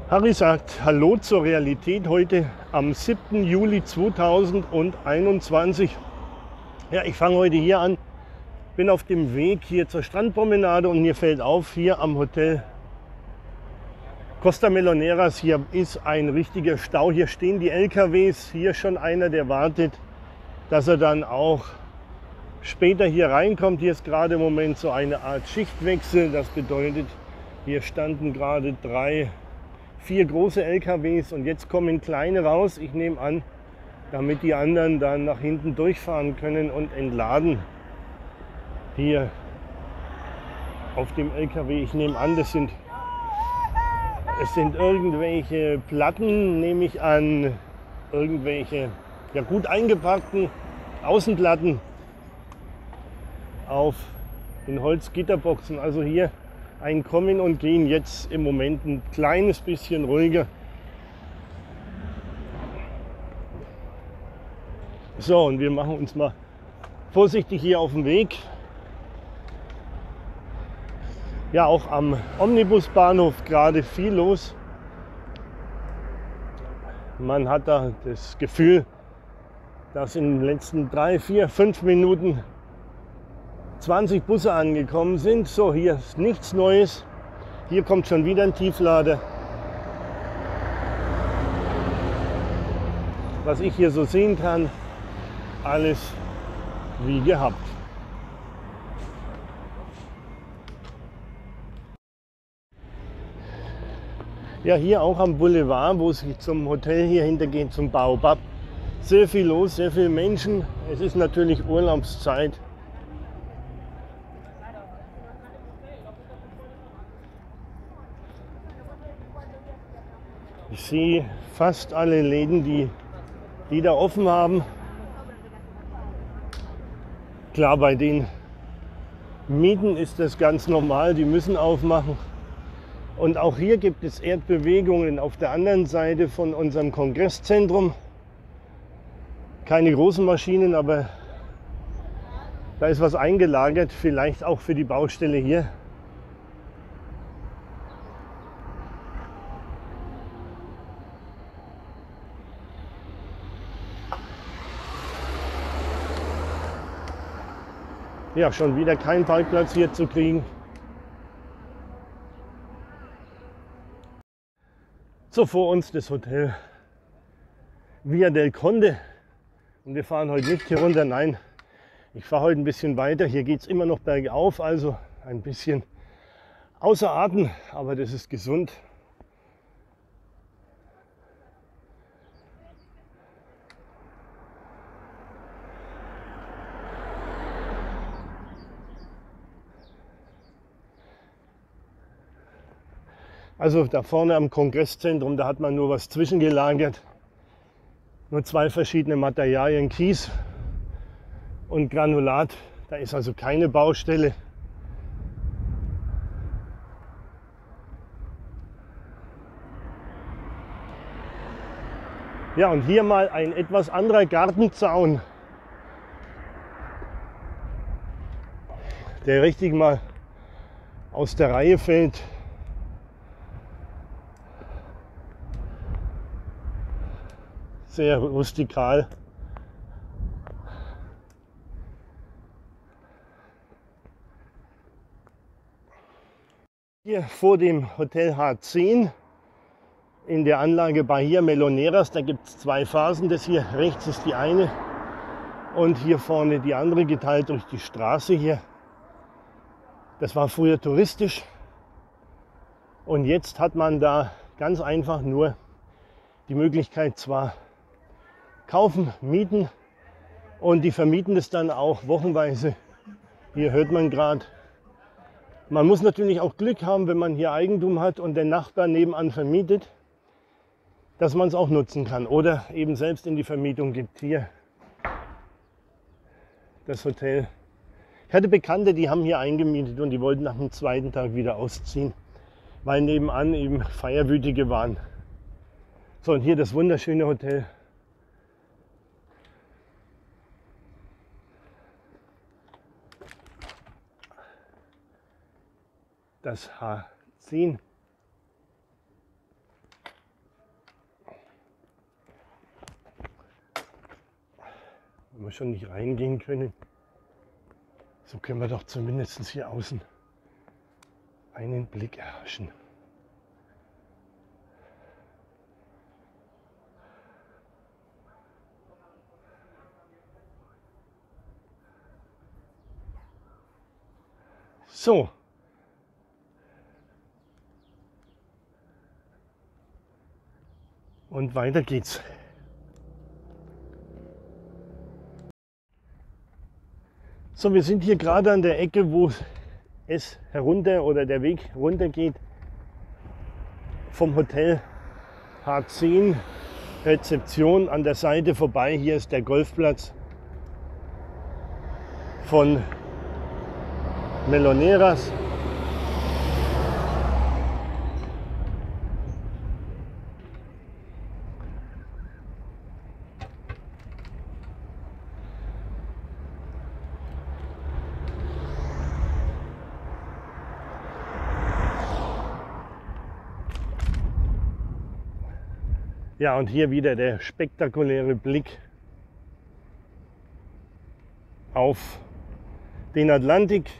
Harry sagt Hallo zur Realität heute am 7. Juli 2021. Ja, ich fange heute hier an, bin auf dem Weg hier zur Strandpromenade und mir fällt auf, hier am Hotel Costa Meloneras, hier ist ein richtiger Stau. Hier stehen die LKWs, hier schon einer, der wartet, dass er dann auch später hier reinkommt. Hier ist gerade im Moment so eine Art Schichtwechsel. Das bedeutet, hier standen gerade 3, 4 große LKWs und jetzt kommen kleine raus. Ich nehme an, damit die anderen dann nach hinten durchfahren können und entladen. Hier auf dem LKW, ich nehme an, es sind irgendwelche Platten, nehme ich an, irgendwelche ja, gut eingepackten Außenplatten auf den Holzgitterboxen. Also hier ein Kommen und Gehen, jetzt im Moment ein kleines bisschen ruhiger. So, und wir machen uns mal vorsichtig hier auf den Weg. Ja, auch am Omnibusbahnhof gerade viel los. Man hat da das Gefühl, dass in den letzten 3, 4, 5 Minuten 20 Busse angekommen sind. So, hier ist nichts Neues. Hier kommt schon wieder ein Tieflader. Was ich hier so sehen kann, alles wie gehabt. Ja, hier auch am Boulevard, wo es zum Hotel hier hintergeht, zum Baobab. Sehr viel los, sehr viele Menschen. Es ist natürlich Urlaubszeit. Ich sehe fast alle Läden, die da offen haben. Klar, bei den Mieten ist das ganz normal, die müssen aufmachen. Und auch hier gibt es Erdbewegungen auf der anderen Seite von unserem Kongresszentrum. Keine großen Maschinen, aber da ist was eingelagert, vielleicht auch für die Baustelle hier. Ja, schon wieder kein Parkplatz hier zu kriegen. So, vor uns das Hotel Via del Conde. Und wir fahren heute nicht hier runter, nein, ich fahre heute ein bisschen weiter. Hier geht es immer noch bergauf, also ein bisschen außer Atem, aber das ist gesund. Also da vorne am Kongresszentrum, da hat man nur was zwischengelagert. Nur 2 verschiedene Materialien, Kies und Granulat. Da ist also keine Baustelle. Ja, und hier mal ein etwas anderer Gartenzaun, der richtig mal aus der Reihe fällt. Sehr rustikal. Hier vor dem Hotel H10 in der Anlage Bahia Meloneras, da gibt es 2 Phasen. Das hier rechts ist die eine und hier vorne die andere, geteilt durch die Straße hier. Das war früher touristisch und jetzt hat man da ganz einfach nur die Möglichkeit, zwar kaufen, mieten und die vermieten das dann auch wochenweise. Hier hört man gerade. Man muss natürlich auch Glück haben, wenn man hier Eigentum hat und der Nachbar nebenan vermietet, dass man es auch nutzen kann oder eben selbst in die Vermietung gibt. Hier das Hotel. Ich hatte Bekannte, die haben hier eingemietet und die wollten nach dem 2. Tag wieder ausziehen, weil nebenan eben Feierwütige waren. So, und hier das wunderschöne Hotel. Das H10. Wenn wir schon nicht reingehen können, so können wir doch zumindest hier außen einen Blick erhaschen. So. Und weiter geht's. So, wir sind hier gerade an der Ecke, wo es herunter oder der Weg runter geht vom Hotel H10 Rezeption an der Seite vorbei. Hier ist der Golfplatz von Meloneras. Ja, und hier wieder der spektakuläre Blick auf den Atlantik.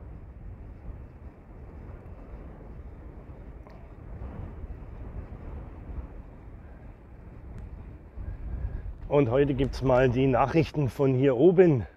Und heute gibt es mal die Nachrichten von hier oben.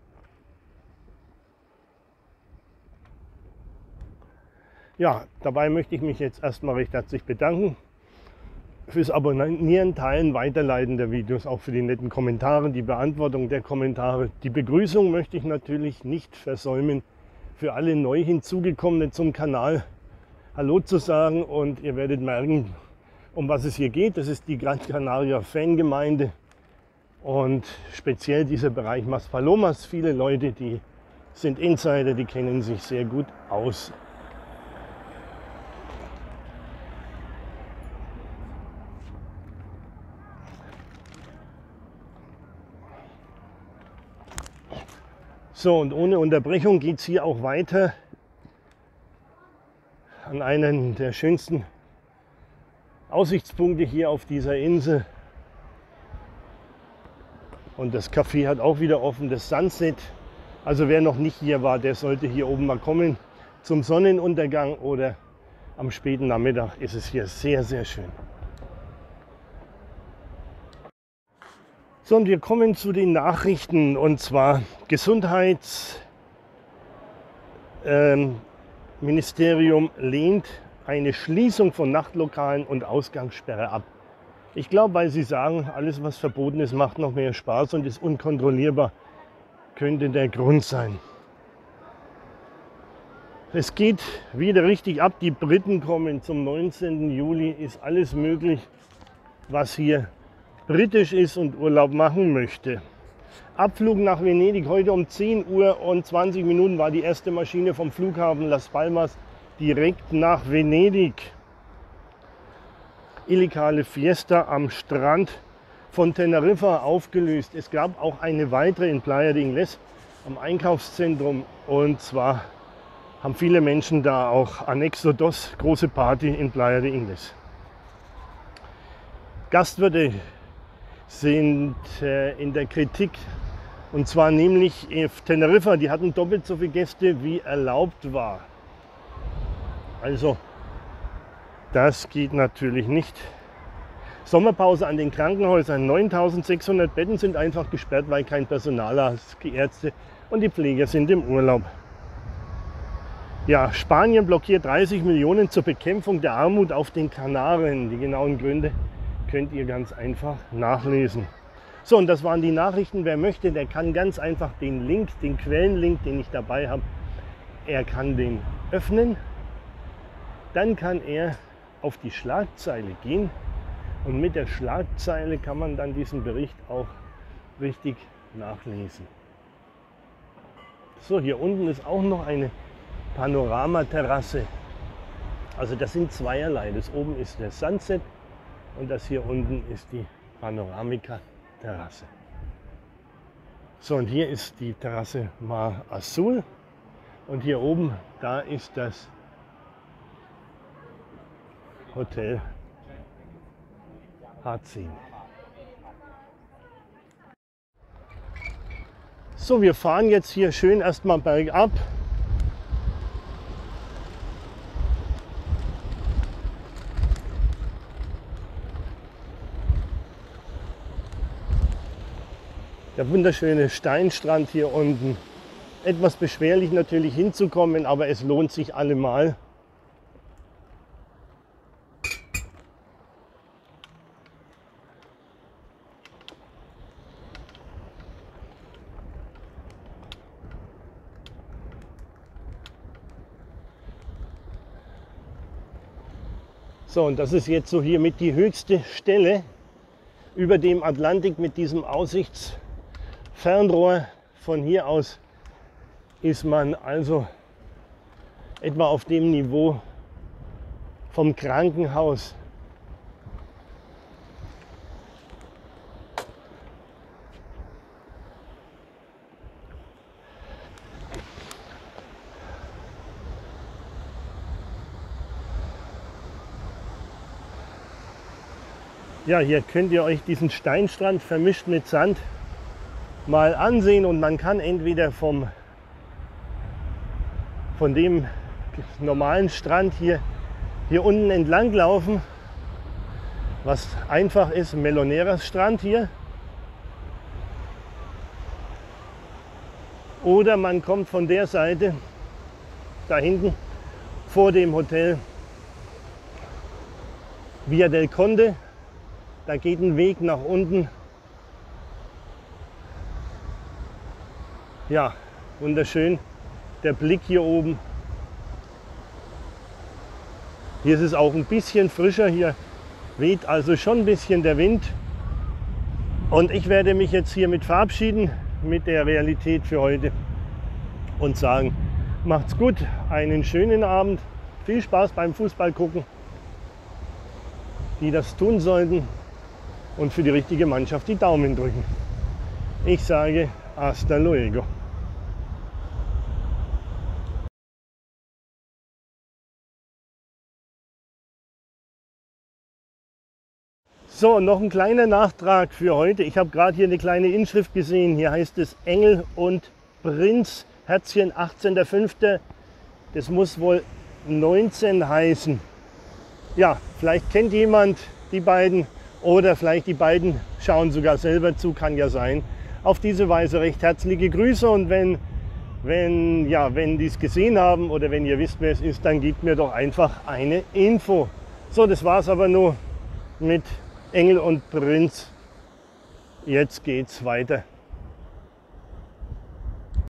Ja, dabei möchte ich mich jetzt erstmal recht herzlich bedanken fürs Abonnieren, Teilen, Weiterleiten der Videos, auch für die netten Kommentare, die Beantwortung der Kommentare. Die Begrüßung möchte ich natürlich nicht versäumen, für alle neu hinzugekommenen zum Kanal Hallo zu sagen, und ihr werdet merken, um was es hier geht. Das ist die Gran Canaria Fangemeinde und speziell dieser Bereich Maspalomas. Viele Leute, die sind Insider, die kennen sich sehr gut aus. So, und ohne Unterbrechung geht es hier auch weiter an einen der schönsten Aussichtspunkte hier auf dieser Insel. Und das Café hat auch wieder offen, das Sunset. Also wer noch nicht hier war, der sollte hier oben mal kommen. Zum Sonnenuntergang oder am späten Nachmittag ist es hier sehr, sehr schön. So, und wir kommen zu den Nachrichten, und zwar Gesundheitsministerium lehnt eine Schließung von Nachtlokalen und Ausgangssperre ab. Ich glaube, weil sie sagen, alles was verboten ist, macht noch mehr Spaß und ist unkontrollierbar, könnte der Grund sein. Es geht wieder richtig ab, die Briten kommen zum 19. Juli, ist alles möglich, was hier britisch ist und Urlaub machen möchte. Abflug nach Venedig heute um 10 Uhr und 20 Minuten war die erste Maschine vom Flughafen Las Palmas direkt nach Venedig. Illegale Fiesta am Strand von Teneriffa aufgelöst. Es gab auch eine weitere in Playa de Ingles am Einkaufszentrum, und zwar haben viele Menschen da auch an Exodus, große Party in Playa de Ingles. Gastwirte sind in der Kritik, und zwar nämlich auf Teneriffa, die hatten doppelt so viele Gäste wie erlaubt war. Also das geht natürlich nicht. Sommerpause an den Krankenhäusern, 9.600 Betten sind einfach gesperrt, weil kein Personal da ist. Die Ärzte und die Pfleger sind im Urlaub. Ja, Spanien blockiert 30 Millionen zur Bekämpfung der Armut auf den Kanaren. Die genauen Gründe könnt ihr ganz einfach nachlesen. So, und das waren die Nachrichten. Wer möchte, der kann ganz einfach den Link, den Quellenlink, den ich dabei habe, er kann den öffnen. Dann kann er auf die Schlagzeile gehen, und mit der Schlagzeile kann man dann diesen Bericht auch richtig nachlesen. So, hier unten ist auch noch eine Panoramaterrasse. Also das sind zweierlei. Das oben ist der Sunset und das hier unten ist die Panoramica-Terrasse. So, und hier ist die Terrasse Mar Azul, und hier oben, da ist das Hotel H10. So, wir fahren jetzt hier schön erstmal bergab. Der wunderschöne Steinstrand hier unten. Etwas beschwerlich natürlich hinzukommen, aber es lohnt sich allemal. So, und das ist jetzt so hier mit die höchste Stelle über dem Atlantik mit diesem Aussichtsfernrohr. Von hier aus ist man also etwa auf dem Niveau vom Krankenhaus. Ja, hier könnt ihr euch diesen Steinstrand vermischt mit Sand mal ansehen und man kann entweder von dem normalen Strand hier unten entlang laufen, was einfach ist, Meloneras Strand hier, oder man kommt von der Seite da hinten vor dem Hotel Via del Conde. Da geht ein Weg nach unten. Ja, wunderschön. Der Blick hier oben. Hier ist es auch ein bisschen frischer. Hier weht also schon ein bisschen der Wind. Und ich werde mich jetzt hiermit verabschieden mit der Realität für heute und sagen, macht's gut, einen schönen Abend, viel Spaß beim Fußball gucken, die das tun sollten. Und für die richtige Mannschaft die Daumen drücken. Ich sage hasta luego. So, noch ein kleiner Nachtrag für heute. Ich habe gerade hier eine kleine Inschrift gesehen. Hier heißt es Engel und Prinz, Herzchen, 18.05. Das muss wohl 19 heißen. Ja, vielleicht kennt jemand die beiden. Oder vielleicht die beiden schauen sogar selber zu, kann ja sein. Auf diese Weise recht herzliche Grüße und wenn die es gesehen haben oder wenn ihr wisst, wer es ist, dann gebt mir doch einfach eine Info. So, das war es aber nur mit Engel und Prinz. Jetzt geht's weiter.